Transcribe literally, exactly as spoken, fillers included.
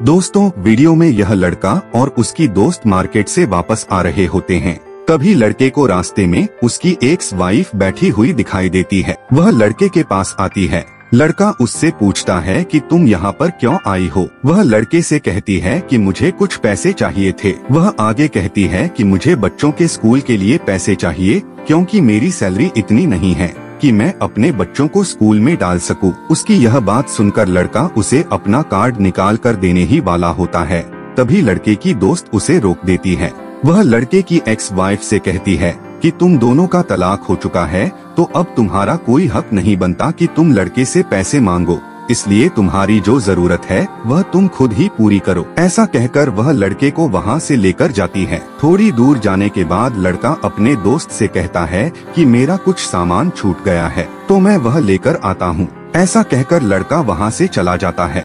दोस्तों, वीडियो में यह लड़का और उसकी दोस्त मार्केट से वापस आ रहे होते हैं। तभी लड़के को रास्ते में उसकी एक्स वाइफ बैठी हुई दिखाई देती है। वह लड़के के पास आती है। लड़का उससे पूछता है कि तुम यहाँ पर क्यों आई हो। वह लड़के से कहती है कि मुझे कुछ पैसे चाहिए थे। वह आगे कहती है कि मुझे बच्चों के स्कूल के लिए पैसे चाहिए, क्योंकि मेरी सैलरी इतनी नहीं है कि मैं अपने बच्चों को स्कूल में डाल सकूं। उसकी यह बात सुनकर लड़का उसे अपना कार्ड निकाल कर देने ही वाला होता है। तभी लड़के की दोस्त उसे रोक देती है। वह लड़के की एक्स वाइफ से कहती है कि तुम दोनों का तलाक हो चुका है, तो अब तुम्हारा कोई हक नहीं बनता कि तुम लड़के से पैसे मांगो, इसलिए तुम्हारी जो जरूरत है वह तुम खुद ही पूरी करो। ऐसा कहकर वह लड़के को वहाँ से लेकर जाती है। थोड़ी दूर जाने के बाद लड़का अपने दोस्त से कहता है कि मेरा कुछ सामान छूट गया है, तो मैं वह लेकर आता हूँ। ऐसा कहकर लड़का वहाँ से चला जाता है।